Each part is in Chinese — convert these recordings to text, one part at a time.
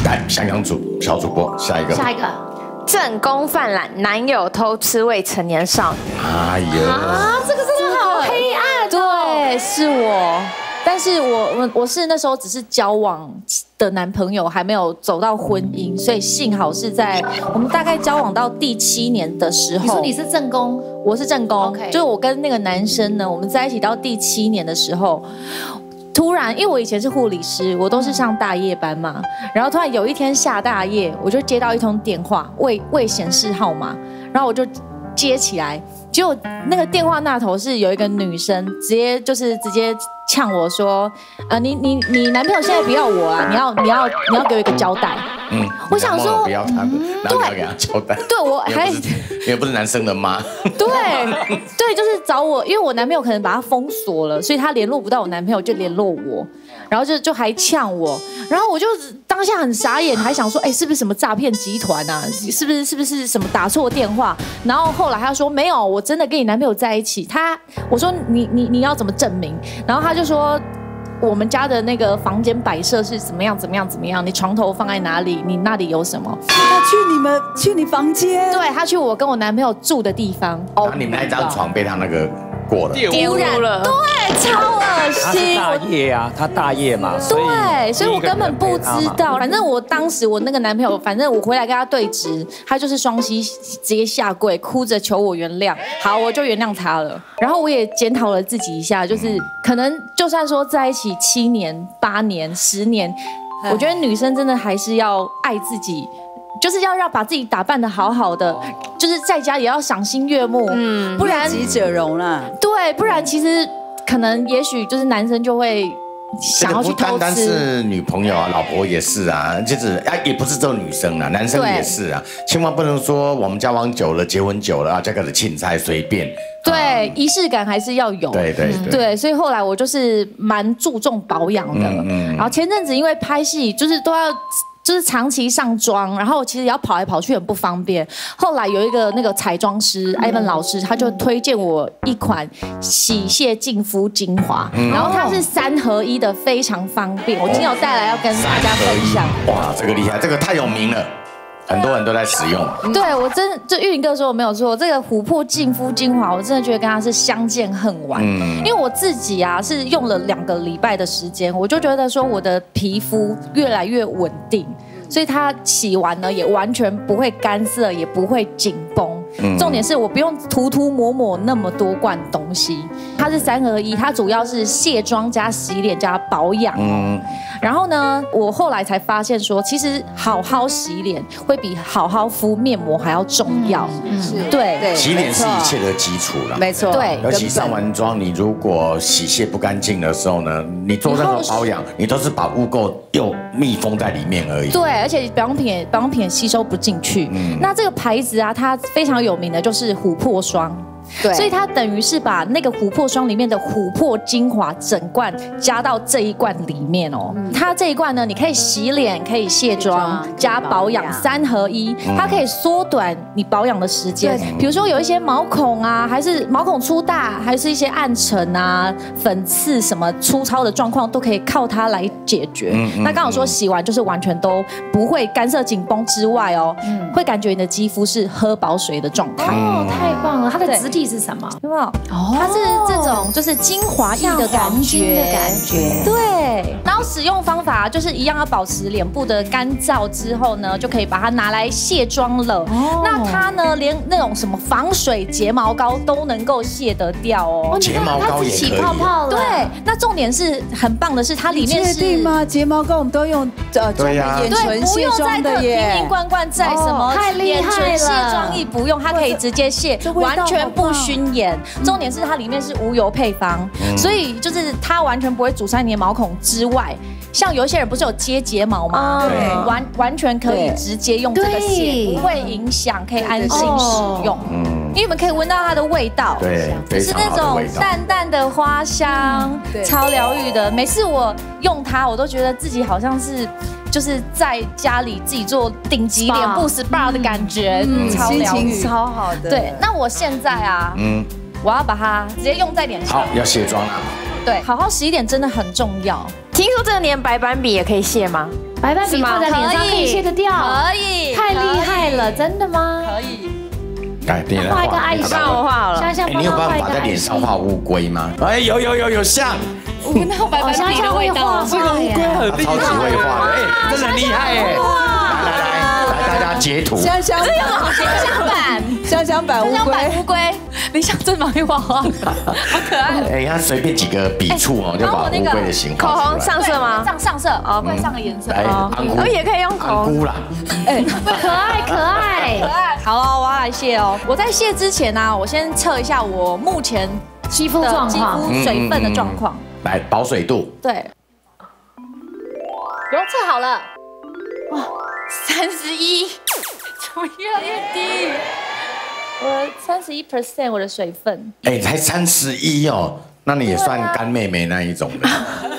来，香港小主播，下一个。 正宫犯懒，男友偷吃未成年少女。 哎呀， 这个真的好黑暗。 对，是我。但是我是那时候只是交往的男朋友，还没有走到婚姻，所以幸好是在我们大概交往到第7年的时候。 你说你是正宫， 我是正宫， Okay. 就是我跟那个男生呢，我们在一起到第7年的时候。突然，因为我以前是护理师，我都是上大夜班嘛，然后突然有一天下大夜，我就接到一通电话，未显示号码，然后我就接起来，结果那个电话那头是有一个女生，直接呛我说，你男朋友现在不要我啊，你要给我一个交代。我想说不要他，然后你要给他交代。 对，我还你也不是男生的妈。 对，就是找我，因为我男朋友可能把他封锁了，所以他联络不到我男朋友，就联络我，然后就还呛我，然后我就当下很傻眼，还想说，是不是什么诈骗集团啊？是不是什么打错电话？然后后来他说没有，我真的跟你男朋友在一起。我说你要怎么证明？然后他就说。我们家的那个房间摆设是怎么样？你床头放在哪里？你那里有什么？ 他去你房间？ 对，他去我跟我男朋友住的地方。 然后你们那一张床被他那个过了， 丢了。 对，超恶心。 他大夜啊，他大夜嘛。 对，所以我根本不知道。反正我当时我那个男朋友，反正我回来跟他对质，他就是双膝直接下跪，哭着求我原谅。好，我就原谅他了。然后我也检讨了自己一下，就是可能就算说在一起7年、8年、10年，我觉得女生真的还是要爱自己，就是要把自己打扮得好好的，就是在家也要赏心悦目，不然己者容啦。 对，不然其实可能也许就是男生就会。想要去偷吃， 不单单是女朋友啊，老婆也是啊，就是也不是只有女生啊，男生也是啊，千万不能说我们交往久了、结婚久了啊，这个的青菜随便。 对，仪式感还是要有。对，所以后来我就是蛮注重保养的。然后前阵子因为拍戏，就是都要。就是长期上妆，然后其实要跑来跑去很不方便。后来有一个那个彩妆师艾文老师，他就推荐我一款洗卸净肤精华，然后它是3合1的，非常方便。我今天有带来要跟大家分享。 哇，这个厉害，这个太有名了。很多人都在使用。 对，我真的就玉林哥说我没有错，这个琥珀净肤精华，我真的觉得跟它是相见恨晚。因为我自己啊是用了2个礼拜的时间，我就觉得说我的皮肤越来越稳定，所以它洗完呢也完全不会干涩，也不会紧绷。重点是我不用涂抹那么多罐东西，它是3合1，它主要是卸妆加洗脸加保养。然后呢，我后来才发现说，其实好好洗脸会比好好敷面膜还要重要。对， 洗脸是一切的基础了。 没错， 对。 尤其上完妆，你如果洗卸不干净的时候呢，你做任何保养，你都是把污垢又密封在里面而已。 对，而且保养品吸收不进去。那这个牌子啊，它非常有名的就是琥珀霜。对，所以它等于是把那个琥珀霜里面的琥珀精华整罐加到这一罐里面哦。它这一罐呢，你可以洗脸，可以卸妆，加保养3合1，它可以缩短你保养的时间。比如说有一些毛孔啊，还是毛孔粗大，还是一些暗沉啊、粉刺什么粗糙的状况，都可以靠它来解决。那刚好说洗完就是完全都不会干涩紧绷之外哦，会感觉你的肌肤是喝饱水的状态。 哦，太棒了！它的质地是什么？ 有没有？它是这种就是精华液的感觉，对。然后使用方法就是一样，要保持脸部的干燥之后呢，就可以把它拿来卸妆了。那它呢，连那种什么防水睫毛膏都能够卸得掉哦。 睫毛膏也可以起泡泡了。 对，那重点是很棒的是，它里面是。 确定吗？睫毛膏我们都用对呀， 眼唇卸妆的耶， 瓶瓶罐罐在什么眼唇卸妆液不用，它可以直接卸，完全不熏眼。重点是它里面是无油配方，所以就是它完全不会阻塞你的毛孔之外，像有一些人不是有接睫毛吗？完全可以直接用这个卸，不会影响，可以安心使用。因为你们可以闻到它的味道， 对， 是那种淡淡的花香，超疗愈的。每次我用它，我都觉得自己好像是就是在家里自己做顶级脸部 SPA 的感觉，超疗愈， 心情超好的。 对，那我现在啊，我要把它直接用在脸上。 好，要卸妆了。 对，好好洗脸真的很重要。 听说这个连白板笔也可以卸吗？ 白板笔放在脸上可以卸得掉， 可以， 太厉害了，真的吗？ 可以。 来，你来画一个爱心， 帮我画好了。 香香你有办法在脸上画乌龟吗？哎，有像， 那白板笔的味道， 这个乌龟很超级会画的，哎，真的很厉害哎！来，大家截图。 香香版乌龟， 你想最容易画画，好可爱。 哎，他随便几个笔触哦，就把乌龟的形画出来。 口红上色吗？ 上色哦，会上个颜色。 来，安菇也可以用口红。 安菇啦。 可爱。 好了，我要来卸哦。我在卸之前呢，我先测一下我目前肌肤状况、 水分的状况。 来，保水度。 对，有测好了。哇，31，怎么越来越低？我31%我的水分。 哎，才31哦，那你也算干妹妹那一种的。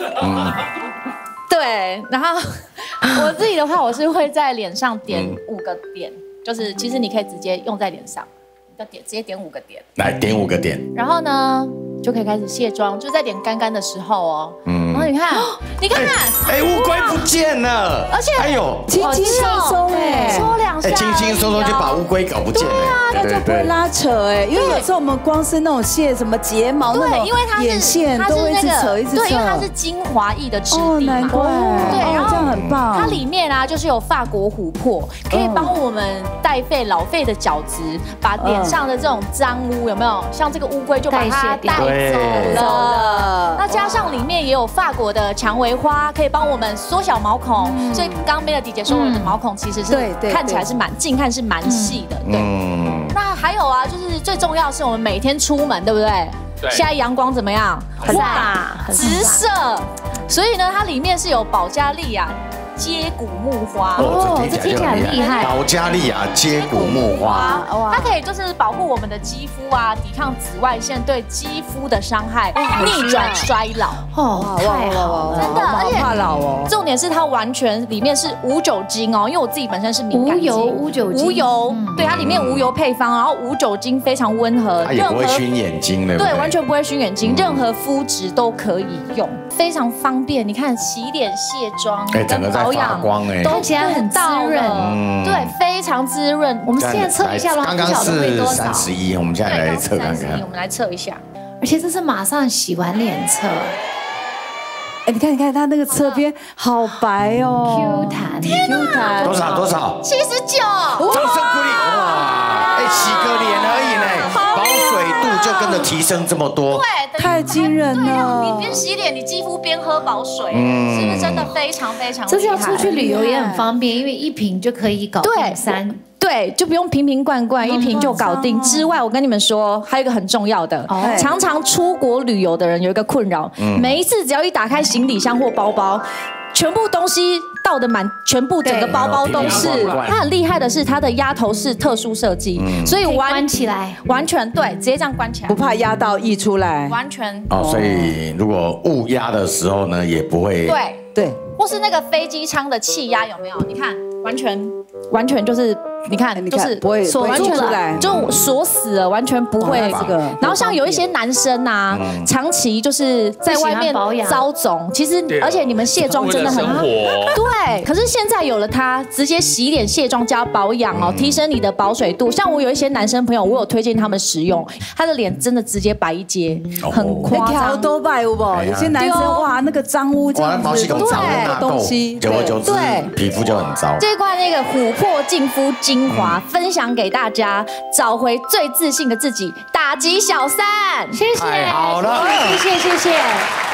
对，然后我自己的话，我是会在脸上点5个点，就是其实你可以直接用在脸上，直接点5个点。 来，点5个点。 然后呢，就可以开始卸妆，就在点干干的时候哦。然后你看， 哎，乌龟不见了， 而且哎呦， 轻轻松松哎， 搓2下， 轻轻松松就把乌龟搞不见了， 那就不会拉扯哎，因为有时候我们光是那种卸什么睫毛那种， 因为它是眼线都会一直扯， 对，因为它是精华液的质地嘛， 难怪， 对，然后这样很棒。 它里面啊就是有法国琥珀，可以帮我们代废老废的角质，把脸上的这种脏污有没有？像这个乌龟就把它带走了。那加上里面也有法国的蔷薇花，可以帮我们缩小毛孔，所以刚刚 Melody 姐说我的毛孔其实是看起来是近看是蛮细的，对。那还有啊，就是最重要的是我们每天出门，对不对？对。现在阳光怎么样？哇，直射。所以呢，它里面是有保加利亚接骨木花哦，这听起来很厉害。 保加利亚接骨木花， 它可以就是保护我们的肌肤啊，抵抗紫外线对肌肤的伤害，逆转衰老。 哦，太好了， 真的，而且怕老哦。 重点是它完全里面是无酒精哦，因为我自己本身是敏感肌， 无油， 对，它里面无油配方，然后无酒精，非常温和， 它也不会熏眼睛的， 对，完全不会熏眼睛，任何肤质都可以用，非常方便。你看洗脸、卸妆跟保养看起来很滋润， 对，非常滋润。 我们现在测一下咯， 刚刚是31，我们现在来测看看。 我们来测一下， 而且这是马上洗完脸测。 哎，你看，它那个侧边好白哦 ，Q 弹 ，Q 弹， 多少 ？79， 掌声鼓励！哇，哎，洗个脸而已呢，保水度就跟着提升这么多， 对， 太惊人了。 你边洗脸，你肌肤边喝保水，是不是真的非常厉害？ 这是要出去旅游也很方便，因为1瓶就可以搞定3。 对，就不用瓶瓶罐罐，1瓶就搞定。之外，我跟你们说，还有一个很重要的，常常出国旅游的人有一个困扰，每一次只要一打开行李箱或包包，全部东西倒得满，全部整个包包都是。它很厉害的是，它的压头是特殊设计，所以关起来， 完全对，直接这样关起来， 不怕压到溢出来， 完全。 哦，所以如果误压的时候呢，也不会。 对， 或是那个飞机舱的气压有没有？你看，完全就是，你看就是不会锁完全出来， 就锁死了，完全不会这个。然后像有一些男生啊，长期就是在外面遭肿，其实而且你们卸妆真的很对。可是现在有了它，直接洗脸、卸妆加保养哦，提升你的保水度。像我有一些男生朋友，我有推荐他们使用，他的脸真的直接白一阶，很夸张。 都白有不？有些男生哇，那个脏污这样子， 东西，久而久之，皮肤就很糟。 这一罐那个琥珀净肤精华分享给大家，找回最自信的自己，打击小三， 谢谢， 好了， 谢谢。